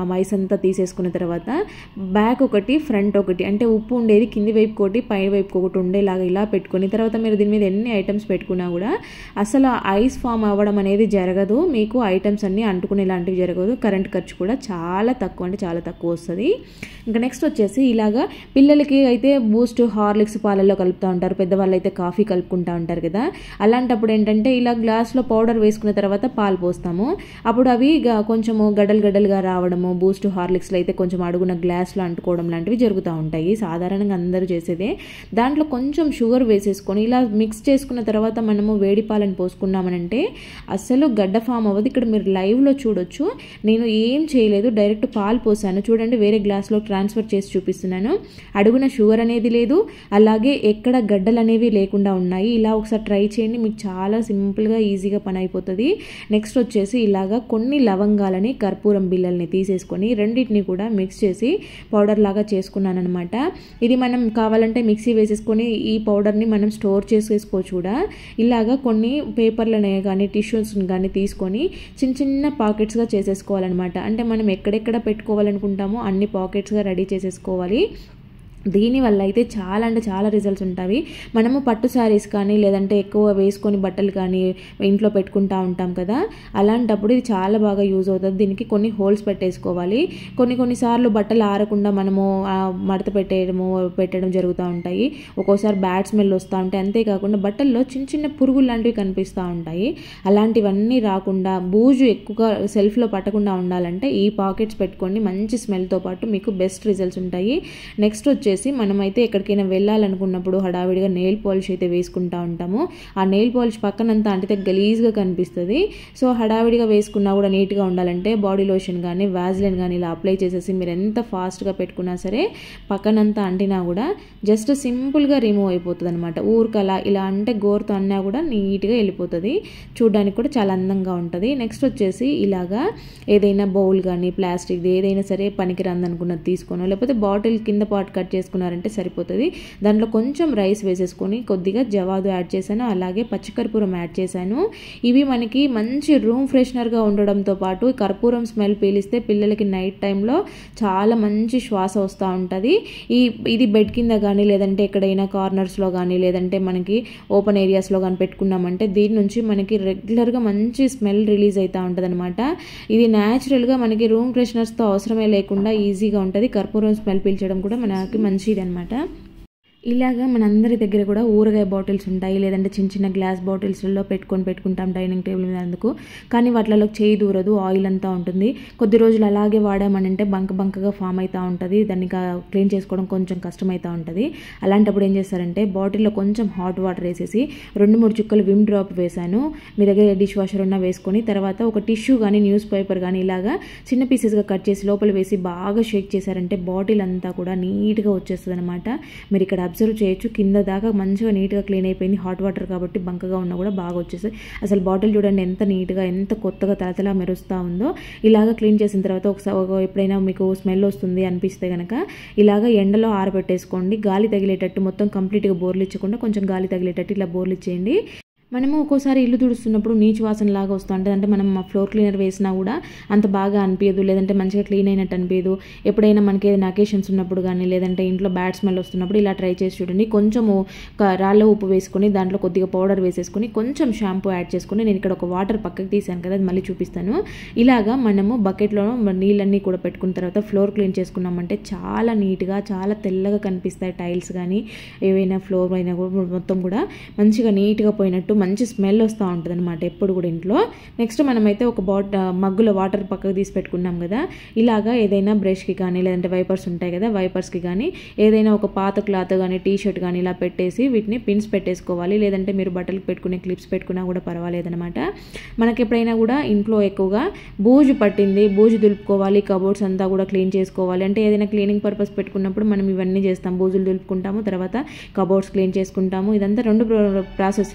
ఐస్ అంతా తీసేసుకున్న తర్వాత బ్యాక్ ఒకటి ఫ్రంట్ ఒకటి అంటే ఉప్పు ఉండేది కింది వైపు ఒకటి పై వైపు ఒకటి ఉండేలాగా ఇలా పెట్టుకొని తర్వాత మీరు దీని మీద ఎన్ని ఐటమ్స్ పెట్టుకున్నా కూడా అసలు ఐస్ ఫామ్ అవ్వడం అనేది జరగదు, మీకు ఐటమ్స్ అన్నీ అంటుకునేలాంటివి జరగదు, కరెంట్ ఖర్చు కూడా చాలా తక్కువ అంటే చాలా తక్కువ వస్తుంది. ఇంకా నెక్స్ట్ వచ్చేసి ఇలాగా పిల్లలకి అయితే బూస్ట్ హార్లిక్స్ పాలల్లో కలుపుతూ ఉంటారు, పెద్దవాళ్ళు అయితే కాఫీ కలుపుకుంటూ ఉంటారు కదా. అలాంటప్పుడు ఏంటంటే ఇలా గ్లాస్లో పౌడర్ వేసుకున్న తర్వాత పాలు పోస్తాము, అప్పుడు అవి కొంచెము గడ్డలుగా రావడము, బూస్ట్ హార్లిక్స్లో అయితే కొంచెం అడుగున గ్లాస్లో అంటుకోవడం లాంటివి జరుగుతూ ఉంటాయి. సాధారణంగా అందరూ చేసేదే. దాంట్లో కొంచెం షుగర్ వేసేసుకొని ఇలా మిక్స్ చేసుకున్న తర్వాత మనము వేడి పాలను పోసుకున్నామనంటే అసలు గడ్డ ఫామ్ అవ్వదు. ఇక్కడ మీరు లైవ్లో చూడొచ్చు, నేను ఏం చేయలేదు, డైరెక్ట్ పాలు పోసాను చూడండి, వేరే గ్లాస్లో ట్రాన్స్ఫర్ చేసి చూపిస్తున్నాను. అడుగున షుగర్ అనేది లేదు, అలాగే ఎక్కడ గడ్డలు అనేవి లేకుండా ఉన్నాయి. ఇలా ఒకసారి ట్రై చేయండి, మీకు చాలా సింపుల్గా ఈజీగా పని అయిపోతుంది. నెక్స్ట్ వచ్చేసి ఇలాగా కొన్ని లవంగాలని కర్పూరం బిళ్ళల్ని తీసేసుకొని రెండింటిని కూడా మిక్స్ చేసి పౌడర్ లాగా చేసుకున్నాను అనమాట. ఇది మనం కావాలంటే మిక్సీ వేసేసుకొని ఈ పౌడర్ని మనం స్టోర్ చేసేసుకోవచ్చు కూడా. ఇలాగా కొన్ని పేపర్లని కానీ టిష్యూస్ని కానీ తీసుకొని చిన్న పాకెట్స్గా చేసేసుకోవాలన్నమాట. అంటే మనం ఎక్కడెక్కడ పెట్టుకోవాలనుకుంటామో అన్ని పాకెట్స్గా రెడీ చేసేసుకోవాలి. దీనివల్ల అయితే చాలా అంటే చాలా రిజల్ట్స్ ఉంటాయి. మనము పట్టు శారీస్ కానీ లేదంటే ఎక్కువ వేసుకొని బట్టలు కానీ ఇంట్లో పెట్టుకుంటూ ఉంటాం కదా, అలాంటప్పుడు ఇది చాలా బాగా యూజ్ అవుతుంది. దీనికి కొన్ని హోల్స్ పెట్టేసుకోవాలి. కొన్నిసార్లు బట్టలు ఆరకుండా మనము మడత పెట్టడం జరుగుతూ ఉంటాయి. ఒక్కోసారి బ్యాడ్ స్మెల్ వస్తూ ఉంటాయి. అంతేకాకుండా బట్టల్లో చిన్న పురుగులు లాంటివి కనిపిస్తూ ఉంటాయి. అలాంటివన్నీ రాకుండా బూజు ఎక్కువగా సెల్ఫ్లో పట్టకుండా ఉండాలంటే ఈ పాకెట్స్ పెట్టుకొని మంచి స్మెల్తో పాటు మీకు బెస్ట్ రిజల్ట్స్ ఉంటాయి. నెక్స్ట్ వచ్చేసి మనమైతే ఎక్కడికైనా వెళ్ళాలనుకున్నప్పుడు హడావిడిగా నెయిల్ పాలిష్ అయితే వేసుకుంటూ ఉంటాము. ఆ నెయిల్ పాలిష్ పక్కనంతా అంటితే గలీజ్గా కనిపిస్తుంది. సో హడావిడిగా వేసుకున్నా కూడా నీట్గా ఉండాలంటే బాడీ లోషన్ కానీ వ్యాజ్లైన్ కానీ ఇలా అప్లై చేసేసి మీరు ఎంత ఫాస్ట్గా పెట్టుకున్నా సరే పక్కనంతా అంటినా కూడా జస్ట్ సింపుల్గా రిమూవ్ అయిపోతుంది అనమాట. ఊరికలా ఇలా అంటే గోరుతో అన్నా కూడా నీట్గా వెళ్ళిపోతుంది, చూడడానికి కూడా చాలా అందంగా ఉంటుంది. నెక్స్ట్ వచ్చేసి ఇలాగా ఏదైనా బౌల్ కానీ ప్లాస్టిక్ది ఏదైనా సరే పనికిరాంది అనుకున్నది తీసుకోను, లేకపోతే బాటిల్ కింద పార్ట్ కట్ చేసుకున్నారంటే సరిపోతుంది. దాంట్లో కొంచెం రైస్ వేసేసుకొని కొద్దిగా జవాదు యాడ్ చేశాను, అలాగే పచ్చికర్పూరం యాడ్ చేశాను. ఇవి మనకి మంచి రూమ్ ఫ్రెషనర్గా ఉండడంతో పాటు కర్పూరం స్మెల్ పీలిస్తే పిల్లలకి నైట్ టైంలో చాలా మంచి శ్వాస వస్తూ ఉంటుంది. ఇది బెడ్ కింద కానీ లేదంటే ఎక్కడైనా కార్నర్స్లో కానీ లేదంటే మనకి ఓపెన్ ఏరియాస్లో కానీ పెట్టుకున్నామంటే దీని నుంచి మనకి రెగ్యులర్గా మంచి స్మెల్ రిలీజ్ అవుతూ ఉంటుంది అనమాట. ఇది న్యాచురల్గా మనకి రూమ్ ఫ్రెషనర్స్తో అవసరమే లేకుండా ఈజీగా ఉంటుంది. కర్పూరం స్మెల్ పీల్చడం కూడా మనకి మంచిది అనమాట. ఇలాగా మనందరి దగ్గర కూడా ఊరగాయ బాటిల్స్ ఉంటాయి, లేదంటే చిన్న గ్లాస్ బాటిల్స్లో పెట్టుకుంటాం డైనింగ్ టేబుల్ మీద అందుకు. కానీ వాటిలో చేయి దూరదు, ఆయిల్ అంతా ఉంటుంది. కొద్ది రోజులు అలాగే వాడామనంటే బంకగా ఫామ్ అవుతూ ఉంటుంది, దాన్ని క్లీన్ చేసుకోవడం కొంచెం కష్టమవుతూ ఉంటుంది. అలాంటప్పుడు ఏం చేస్తారంటే బాటిల్లో కొంచెం హాట్ వాటర్ వేసేసి 2-3 చుక్కలు విమ్ డ్రాప్ వేసాను. మీ దగ్గర డిష్ వాషర్ ఉన్నా వేసుకొని తర్వాత ఒక టిష్యూ కానీ న్యూస్ పేపర్ కానీ ఇలాగా చిన్న పీసెస్గా కట్ చేసి లోపల వేసి బాగా షేక్ చేశారంటే బాటిల్ అంతా కూడా నీట్గా వచ్చేస్తుంది అనమాట. మీరు ఇక్కడ అబ్జర్వ్ చేయొచ్చు, కింద దాకా మంచిగా నీట్గా క్లీన్ అయిపోయింది. హాట్ వాటర్ కాబట్టి బంకగా ఉన్నా కూడా బాగా వచ్చేస్తుంది. అసలు బాటిల్ చూడండి ఎంత నీట్గా ఎంత కొత్తగా తలతలా మెరుస్తూ ఉందో. ఇలాగ క్లీన్ చేసిన తర్వాత ఒకసారి ఎప్పుడైనా మీకు స్మెల్ వస్తుంది అనిపిస్తే కనుక ఇలాగ ఎండలో ఆరబెట్టేసుకోండి. గాలి తగిలేటట్టు మొత్తం కంప్లీట్గా బోర్లు ఇచ్చకుండా కొంచెం గాలి తగిలేటట్టు ఇలా బోర్లు ఇచ్చేయండి. మనము ఒక్కోసారి ఇల్లు తుడుస్తున్నప్పుడు నీచు వాసన లాగా వస్తూ ఉంటుంది, అంటే మనం ఫ్లోర్ క్లీనర్ వేసినా కూడా అంత బాగా అనిపించదు, లేదంటే మంచిగా క్లీన్ అయినట్టు అనిపించదు. ఎప్పుడైనా మనకి ఏదైనా అకేషన్స్ ఉన్నప్పుడు కానీ లేదంటే ఇంట్లో బ్యాడ్ స్మెల్ వస్తున్నప్పుడు ఇలా ట్రై చేసి చూడండి. కొంచెము రాళ్ళ ఉప్పు వేసుకొని దాంట్లో కొద్దిగా పౌడర్ వేసేసుకొని కొంచెం షాంపూ యాడ్ చేసుకొని నేను ఇక్కడ ఒక వాటర్ పక్కకి తీసాను కదా, అది మళ్ళీ చూపిస్తాను. ఇలాగా మనము బకెట్లో నీళ్ళన్నీ కూడా పెట్టుకున్న తర్వాత ఫ్లోర్ క్లీన్ చేసుకున్నామంటే చాలా నీట్గా చాలా తెల్లగా కనిపిస్తాయి. టైల్స్ కానీ ఏవైనా ఫ్లోర్ అయినా కూడా మొత్తం కూడా మంచిగా నీట్గా పోయినట్టు మంచి స్మెల్ వస్తూ ఉంటుంది అనమాట ఎప్పుడు కూడా ఇంట్లో. నెక్స్ట్ మనమైతే ఒక మగ్గులో వాటర్ పక్కకు తీసి పెట్టుకున్నాం కదా, ఇలాగా ఏదైనా బ్రష్కి కానీ లేదంటే వైపర్స్ ఉంటాయి కదా, వైపర్స్కి కానీ ఏదైనా ఒక పాత క్లాత్ కానీ టీ షర్ట్ కానీ ఇలా పెట్టేసి వీటిని పిన్స్ పెట్టేసుకోవాలి. లేదంటే మీరు బట్టలకు పెట్టుకునే క్లిప్స్ పెట్టుకున్నా కూడా పర్వాలేదనమాట. మనకి ఎప్పుడైనా కూడా ఇంట్లో ఎక్కువగా బూజు పట్టింది, బూజు దులుపుకోవాలి, కబోర్డ్స్ అంతా కూడా క్లీన్ చేసుకోవాలి అంటే ఏదైనా క్లీనింగ్ పర్పస్ పెట్టుకున్నప్పుడు మనం ఇవన్నీ చేస్తాం. బూజులు దులుపుకుంటాము, తర్వాత కబోర్డ్స్ క్లీన్ చేసుకుంటాము. ఇదంతా 2 ప్రాసెస్లో.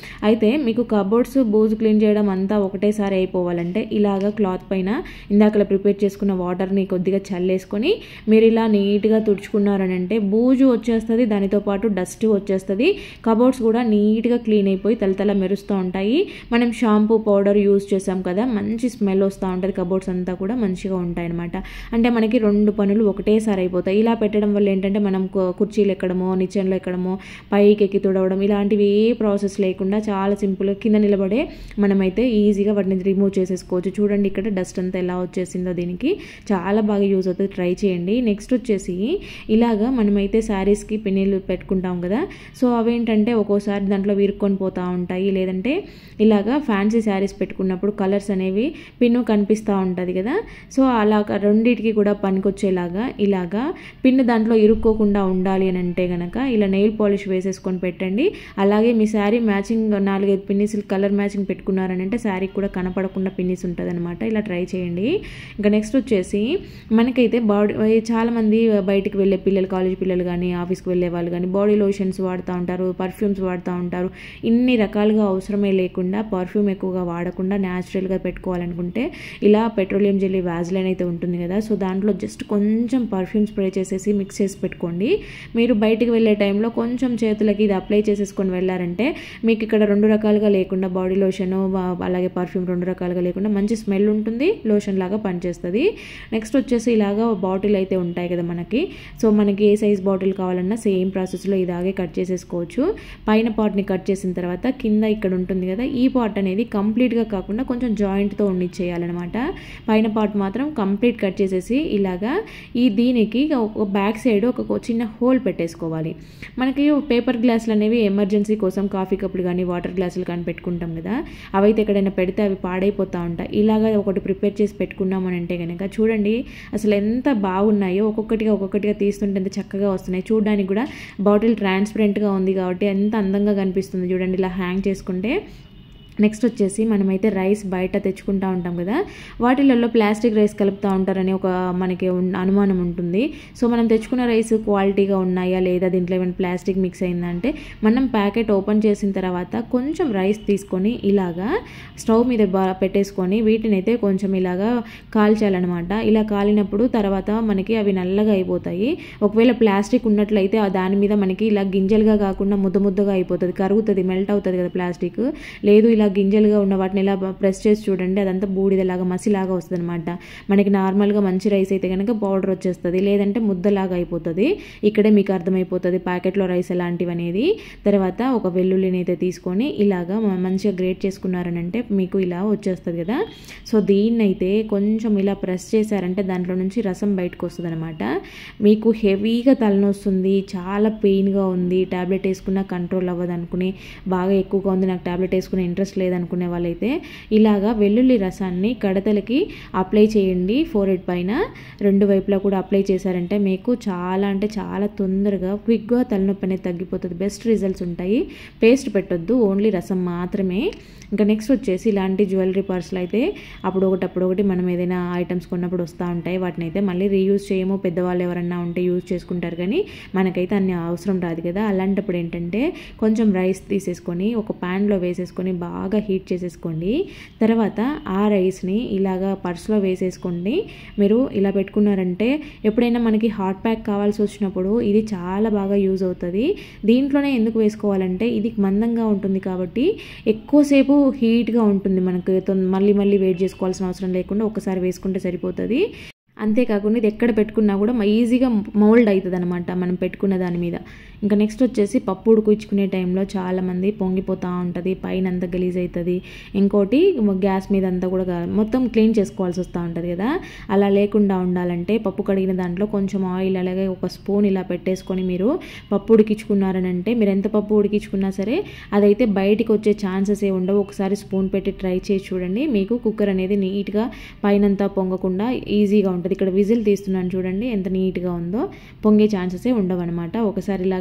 అయితే మీకు కబోర్డ్స్ బూజు క్లీన్ చేయడం అంతా ఒకటేసారి అయిపోవాలంటే ఇలాగ క్లాత్ పైన ఇందాకలా ప్రిపేర్ చేసుకున్న వాటర్ని కొద్దిగా చల్లేసుకొని మీరు ఇలా నీట్గా తుడుచుకున్నారని అంటే బూజు వచ్చేస్తుంది, దానితో పాటు డస్ట్ వచ్చేస్తుంది, కబోర్డ్స్ కూడా నీట్గా క్లీన్ అయిపోయి తలతల మెరుస్తూ ఉంటాయి. మనం షాంపూ పౌడర్ యూజ్ చేసాం కదా, మంచి స్మెల్ వస్తూ ఉంటుంది, కబోర్డ్స్ అంతా కూడా మంచిగా ఉంటాయి అనమాట. అంటే మనకి 2 పనులు ఒకటేసారి అయిపోతాయి. ఇలా పెట్టడం వల్ల ఏంటంటే మనం కుర్చీలు ఎక్కడమో నిచ్చెనలో ఎక్కడమో పైకి ఎక్కి తుడవడం ఇలాంటివి ఏ ప్రాసెస్ లేకుండా చాలా సింపుల్గా కింద నిలబడే మనమైతే ఈజీగా వాటిని రిమూవ్ చేసేసుకోవచ్చు. చూడండి ఇక్కడ డస్ట్ అంతా ఎలా వచ్చేసిందో, దీనికి చాలా బాగా యూజ్ అవుతుంది, ట్రై చేయండి. నెక్స్ట్ వచ్చేసి ఇలాగా మనమైతే శారీస్కి పిన్నిలు పెట్టుకుంటాం కదా, సో అవేంటంటే ఒక్కోసారి దాంట్లో విరుక్కొని పోతూ ఉంటాయి, లేదంటే ఇలాగా ఫ్యాన్సీ శారీస్ పెట్టుకున్నప్పుడు కలర్స్ అనేవి పిన్ను కనిపిస్తూ ఉంటుంది కదా, సో అలా రెండింటికి కూడా పనికొచ్చేలాగా ఇలాగా పిన్ను దాంట్లో ఇరుక్కోకుండా ఉండాలి అని అంటే కనుక ఇలా నెయిల్ పాలిష్ వేసేసుకొని పెట్టండి. అలాగే మీ sari matching 4-5 pins colour matching పెట్టుకున్నారని అంటే శారీకి కూడా కనపడకుండా పిన్నిస్ ఉంటుంది అనమాట. ఇలా ట్రై చేయండి. ఇంకా నెక్స్ట్ వచ్చేసి మనకైతే చాలామంది బయటికి వెళ్ళే పిల్లలు, కాలేజ్ పిల్లలు కానీ ఆఫీస్కి వెళ్ళే వాళ్ళు కానీ బాడీ లోషన్స్ వాడుతూ ఉంటారు, పర్ఫ్యూమ్స్ వాడుతూ ఉంటారు. ఇన్ని రకాలుగా అవసరమే లేకుండా పర్ఫ్యూమ్ ఎక్కువగా వాడకుండా న్యాచురల్గా పెట్టుకోవాలనుకుంటే ఇలా పెట్రోలియం జెల్లీ వ్యాజ్లైన్ అయితే ఉంటుంది కదా, సో దాంట్లో జస్ట్ కొంచెం పర్ఫ్యూమ్ స్ప్రే చేసేసి మిక్స్ చేసి పెట్టుకోండి. మీరు బయటికి వెళ్ళే టైంలో కొంచెం చేతులకి ఇది అప్లై చేసేసుకొని వెళ్ళారంటే మీకు ఇక్కడ 2 రకాలుగా లేకుండా బాడీ లోషన్ అలాగే పర్ఫ్యూమ్ 2 రకాలుగా లేకుండా మంచి స్మెల్ ఉంటుంది, లోషన్ లాగా పనిచేస్తుంది. నెక్స్ట్ వచ్చేసి ఇలాగా బాటిల్ అయితే ఉంటాయి కదా మనకి, సో మనకి ఏ సైజ్ బాటిల్ కావాలన్నా సేమ్ ప్రాసెస్లో ఇలాగే కట్ చేసేసుకోవచ్చు. పైన పార్ట్ని కట్ చేసిన తర్వాత కింద ఇక్కడ ఉంటుంది కదా, ఈ పార్ట్ అనేది కంప్లీట్గా కాకుండా కొంచెం జాయింట్తో ఉండిచ్చేయాలన్నమాట. పైన పార్ట్ మాత్రం కంప్లీట్ కట్ చేసేసి ఇలాగా దీనికి ఒక బ్యాక్ సైడ్ ఒక చిన్న హోల్ పెట్టేసుకోవాలి. మనకి పేపర్ గ్లాసులు అనేవి ఎమర్జెన్సీ కోసం కాఫీ కప్పులు కానీ వాటర్ గ్లాసులు కానీ పెట్టుకుంటాం కదా, అవైతే ఎక్కడైనా పెడితే అవి పాడైపోతూ ఉంటాయి. ఇలాగా ఒకటి ప్రిపేర్ చేసి పెట్టుకున్నామని అంటే కనుక చూడండి అసలు ఎంత బాగున్నాయో, ఒక్కొక్కటిగా తీస్తుంటే ఎంత చక్కగా వస్తున్నాయి. చూడడానికి కూడా బాటిల్ ట్రాన్స్పరెంట్గా ఉంది కాబట్టి ఎంత అందంగా కనిపిస్తుంది చూడండి ఇలా హ్యాంగ్ చేసుకుంటే. నెక్స్ట్ వచ్చేసి మనమైతే రైస్ బయట తెచ్చుకుంటూ ఉంటాం కదా, వాటిలలో ప్లాస్టిక్ రైస్ కలుపుతూ ఉంటారని ఒక మనకి అనుమానం ఉంటుంది. సో మనం తెచ్చుకున్న రైస్ క్వాలిటీగా ఉన్నాయా లేదా, దీంట్లో ఏమైనా ప్లాస్టిక్ మిక్స్ అయిందంటే మనం ప్యాకెట్ ఓపెన్ చేసిన తర్వాత కొంచెం రైస్ తీసుకొని ఇలాగా స్టవ్ మీద పెట్టేసుకొని వీటిని అయితే కొంచెం ఇలాగా కాల్చాలన్నమాట. ఇలా కాలినప్పుడు తర్వాత మనకి అవి నల్లగా అయిపోతాయి. ఒకవేళ ప్లాస్టిక్ ఉన్నట్లయితే దాని మీద మనకి ఇలా గింజలుగా కాకుండా ముద్దగా అయిపోతుంది, కరుగుతుంది, మెల్ట్ అవుతుంది కదా ప్లాస్టిక్. లేదు ఇలా గింజలుగా ఉన్న వాటిని ఇలా ప్రెస్ చేసి చూడండి, అదంతా బూడిదలాగా మసిలాగా వస్తుంది అనమాట. మనకి నార్మల్గా మంచి రైస్ అయితే కనుక పౌడర్ వచ్చేస్తుంది, లేదంటే ముద్దలాగా అయిపోతుంది. ఇక్కడే మీకు అర్థమైపోతుంది ప్యాకెట్లో రైస్ ఎలాంటివి అనేది. తర్వాత ఒక వెల్లుల్లిని అయితే తీసుకొని ఇలాగా మంచిగా గ్రేట్ చేసుకున్నారనంటే మీకు ఇలా వచ్చేస్తుంది కదా, సో దీన్ని అయితే కొంచెం ఇలా ప్రెస్ చేశారంటే దాంట్లో నుంచి రసం బయటకు వస్తుంది అనమాట. మీకు హెవీగా తలనొస్తుంది, చాలా పెయిన్గా ఉంది, ట్యాబ్లెట్ వేసుకున్నా కంట్రోల్ అవ్వదు అనుకుని, బాగా ఎక్కువగా ఉంది నాకు ట్యాబ్లెట్ వేసుకునే ఇంట్రెస్ట్ లేదనుకునే వాళ్ళైతే ఇలాగా వెల్లుల్లి రసాన్ని కడతలకి అప్లై చేయండి. ఫోర్హెడ్ పైన 2 వైపులా కూడా అప్లై చేశారంటే మీకు చాలా అంటే చాలా తొందరగా క్విక్గా తలనొప్పి అనేది తగ్గిపోతుంది, బెస్ట్ రిజల్ట్స్ ఉంటాయి. పేస్ట్ పెట్టొద్దు, ఓన్లీ రసం మాత్రమే. ఇంకా నెక్స్ట్ వచ్చేసి ఇలాంటి జ్యువెలరీ పర్సులు అయితే అప్పుడొకటి మనం ఏదైనా ఐటమ్స్ కొన్నప్పుడు వస్తూ ఉంటాయి, వాటిని అయితే మళ్ళీ రీయూజ్ చేయము. పెద్దవాళ్ళు ఎవరన్నా ఉంటే యూజ్ చేసుకుంటారు కానీ మనకైతే అన్ని అవసరం రాదు కదా. అలాంటప్పుడు ఏంటంటే కొంచెం రైస్ తీసేసుకొని ఒక ప్యాన్లో వేసేసుకొని బాగా హీట్ చేసేసుకోండి. తర్వాత ఆ రైస్ని ఇలాగా పర్సులో వేసేసుకోండి. మీరు ఇలా పెట్టుకున్నారంటే ఎప్పుడైనా మనకి హాట్ ప్యాక్ కావాల్సి వచ్చినప్పుడు ఇది చాలా బాగా యూజ్ అవుతుంది. దీంట్లోనే ఎందుకు వేసుకోవాలంటే ఇది మందంగా ఉంటుంది కాబట్టి ఎక్కువసేపు హీట్గా ఉంటుంది, మనకు మళ్ళీ వెయిట్ చేసుకోవాల్సిన అవసరం లేకుండా ఒకసారి వేసుకుంటే సరిపోతుంది. అంతేకాకుండా ఇది ఎక్కడ పెట్టుకున్నా కూడా ఈజీగా మౌల్డ్ అవుతుంది అనమాట మనం పెట్టుకున్న దాని మీద. ఇంకా నెక్స్ట్ వచ్చేసి పప్పు ఉడికించుకునే టైంలో చాలామంది పొంగిపోతూ ఉంటుంది, పైన అంతా గలీజ్ అవుతుంది. ఇంకోటి గ్యాస్ మీద అంతా కూడా మొత్తం క్లీన్ చేసుకోవాల్సి వస్తూ ఉంటుంది కదా. అలా లేకుండా ఉండాలంటే పప్పు కడిగిన దాంట్లో కొంచెం ఆయిల్ అలాగే ఒక స్పూన్ ఇలా పెట్టేసుకొని మీరు పప్పు ఉడికించుకున్నారని అంటే మీరు ఎంత పప్పు ఉడికించుకున్నా సరే అదైతే బయటికి వచ్చే ఛాన్సెస్ ఏ ఉండవు. ఒకసారి స్పూన్ పెట్టి ట్రై చేసి చూడండి, మీకు కుక్కర్ అనేది నీట్గా పైనంతా పొంగకుండా ఈజీగా ఉంటుంది. ఇక్కడ విజిల్ తీస్తున్నాను చూడండి ఎంత నీట్గా ఉందో, పొంగే ఛాన్సెసే ఉండవు అనమాట. ఒకసారి ఇలాగా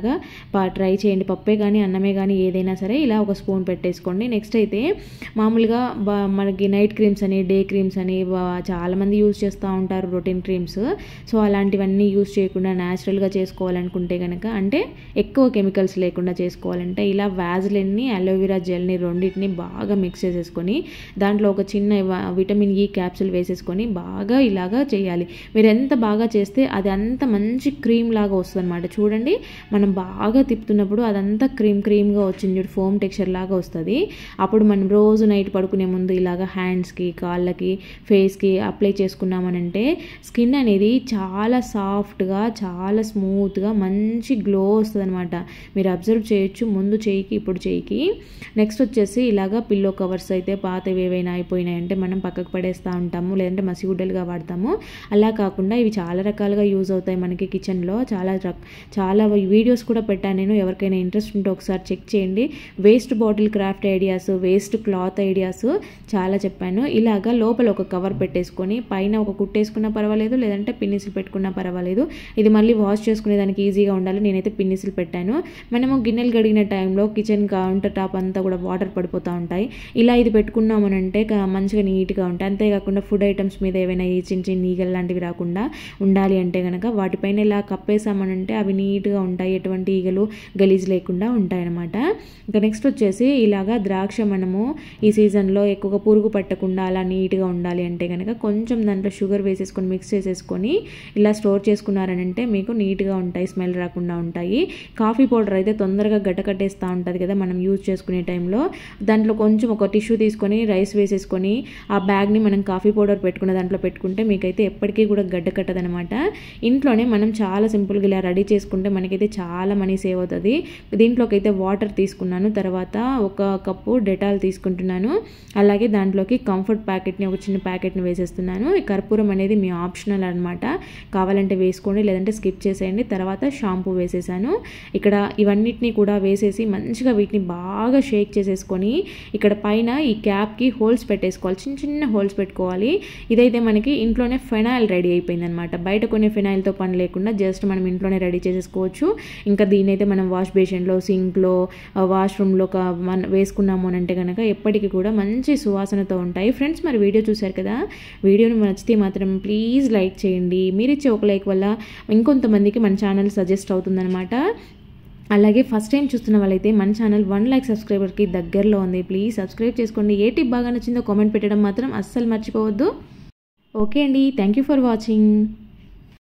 ఇలాగా ట్రై చేయండి. పప్పే కానీ అన్నమే కానీ ఏదైనా సరే ఇలా ఒక స్పూన్ పెట్టేసుకోండి. నెక్స్ట్ అయితే మామూలుగా మనకి నైట్ క్రీమ్స్ అని డే క్రీమ్స్ అని చాలామంది యూజ్ చేస్తూ ఉంటారు రొటీన్ క్రీమ్స్. సో అలాంటివన్నీ యూజ్ చేయకుండా న్యాచురల్గా చేసుకోవాలనుకుంటే కనుక, అంటే ఎక్కువ కెమికల్స్ లేకుండా చేసుకోవాలంటే ఇలా వ్యాజిలిన్ని అలోవెరా జెల్ని రెండింటిని బాగా మిక్స్ చేసేసుకొని దాంట్లో ఒక చిన్న విటమిన్ ఈ క్యాప్సూల్ వేసేసుకొని బాగా ఇలాగా చేయాలి. మీరు ఎంత బాగా చేస్తే అది అంత మంచి క్రీమ్ లాగా వస్తుంది అనమాట. చూడండి, మనం బాగా తిప్పుతున్నప్పుడు అదంతా క్రీమ్గా వచ్చింది, ఫోమ్ టెక్స్చర్ లాగా వస్తుంది. అప్పుడు మనం రోజు నైట్ పడుకునే ముందు ఇలాగ హ్యాండ్స్కి, కాళ్ళకి, ఫేస్కి అప్లై చేసుకున్నామనంటే స్కిన్ అనేది చాలా సాఫ్ట్గా, చాలా స్మూత్గా, మంచి గ్లో వస్తుంది అనమాట. మీరు అబ్జర్వ్ చేయొచ్చు, ముందు చేయికి ఇప్పుడు చేయికి. నెక్స్ట్ వచ్చేసి ఇలాగ పిల్లో కవర్స్ అయితే పాతవి ఏవైనా అయిపోయినాయంటే మనం పక్కకు పడేస్తూ ఉంటాము, లేదంటే మసిగుడ్డలుగా వాడతాము. అలా కాకుండా ఇవి చాలా రకాలుగా యూజ్ అవుతాయి మనకి కిచెన్లో. చాలా వీడియోస్ కూడా పెట్టాను నేను, ఎవరికైనా ఇంట్రెస్ట్ ఉంటే ఒకసారి చెక్ చేయండి. Waste bottle craft ideas, waste cloth ideas చాలా చెప్పాను. ఇలాగా లోపల ఒక కవర్ పెట్టేసుకొని పైన ఒక కుట్టేసుకున్నా పర్వాలేదు, లేదంటే పిన్నిసులు పెట్టుకున్నా పర్వాలేదు. ఇది మళ్ళీ వాష్ చేసుకునేదానికి ఈజీగా ఉండాలి, నేనైతే పిన్నిసులు పెట్టాను. మనము గిన్నెలు కడిగిన టైంలో కిచెన్ కౌంటర్ టాప్ అంతా కూడా వాటర్ పడిపోతూ ఉంటాయి. ఇలా ఇది పెట్టుకున్నామనంటే మంచిగా నీట్గా ఉంటాయి. అంతేకాకుండా ఫుడ్ ఐటమ్స్ మీద ఏవైనా ఈ చిన్న చిన్న ఈగలు లాంటివి రాకుండా ఉండాలి అంటే కనుక వాటిపైన ఇలా కప్పేసామనంటే అవి నీట్గా ఉంటాయి, ఎటువంటి ఈగలు గలీజ్ లేకుండా ఉంటాయి అన్నమాట. ఇంకా నెక్స్ట్ వచ్చేసి ఇలాగా ద్రాక్ష మనము ఈ సీజన్లో ఎక్కువగా పురుగు పట్టకుండా అలా నీట్గా ఉండాలి అంటే కనుక కొంచెం దాంట్లో షుగర్ వేసేసుకొని మిక్స్ చేసేసుకొని ఇలా స్టోర్ చేసుకున్నారనంటే మీకు నీట్గా ఉంటాయి, స్మెల్ రాకుండా ఉంటాయి. కాఫీ పౌడర్ అయితే తొందరగా గడ్డకట్టేస్తూ ఉంటుంది కదా మనం యూజ్ చేసుకునే టైంలో. దాంట్లో కొంచెం ఒక టిష్యూ తీసుకొని రైస్ వేసేసుకొని ఆ బ్యాగ్ని మనం కాఫీ పౌడర్ పెట్టుకున్న దాంట్లో పెట్టుకుంటే మీకైతే ఎప్పటికీ కూడా గడ్డ కట్టదనమాట. ఇంట్లోనే మనం చాలా సింపుల్గా ఇలా రెడీ చేసుకుంటే మనకైతే చాలా మనీ సేవ్ అవుతుంది. దీంట్లోకి అయితే వాటర్ తీసుకున్నాను, తర్వాత ఒక కప్పు డెటాల్ తీసుకుంటున్నాను, అలాగే దాంట్లోకి కంఫర్ట్ ప్యాకెట్ని ఒక చిన్న ప్యాకెట్ని వేసేస్తున్నాను. ఈ కర్పూరం అనేది మీ ఆప్షనల్ అనమాట, కావాలంటే వేసుకోండి, లేదంటే స్కిప్ చేసేయండి. తర్వాత షాంపూ వేసేసాను. ఇక్కడ ఇవన్నిటిని కూడా వేసేసి మంచిగా వీటిని బాగా షేక్ చేసేసుకొని ఇక్కడ పైన ఈ క్యాప్కి హోల్స్ పెట్టేసుకోవాలి, చిన్న చిన్న హోల్స్ పెట్టుకోవాలి. ఇదైతే మనకి ఇంట్లోనే ఫెనాయిల్ రెడీ అయిపోయింది అనమాట. బయట కొనే ఫెనాయిల్తో పని లేకుండా జస్ట్ మనం ఇంట్లోనే రెడీ చేసేసుకోవచ్చు. ఇంకా దీని అయితే మనం వాష్ బేసిన్లో, సింక్లో, వాష్రూమ్లో వేసుకున్నాము అని అంటే కనుక ఎప్పటికీ కూడా మంచి సువాసనతో ఉంటాయి. ఫ్రెండ్స్, మరి వీడియో చూశారు కదా, వీడియోని నచ్చితే మాత్రం ప్లీజ్ లైక్ చేయండి. మీరు ఇచ్చే ఒక లైక్ వల్ల ఇంకొంతమందికి మన ఛానల్ సజెస్ట్ అవుతుందన్నమాట. అలాగే ఫస్ట్ టైం చూస్తున్న వాళ్ళైతే మన ఛానల్ 1 లైక్ సబ్స్క్రైబర్కి దగ్గరలో ఉంది, ప్లీజ్ సబ్స్క్రైబ్ చేసుకోండి. ఏ టిప్ బాగా నచ్చిందో కామెంట్ పెట్టడం మాత్రం అస్సలు మర్చిపోవద్దు. ఓకే అండి, థ్యాంక్ యూ ఫర్ వాచింగ్.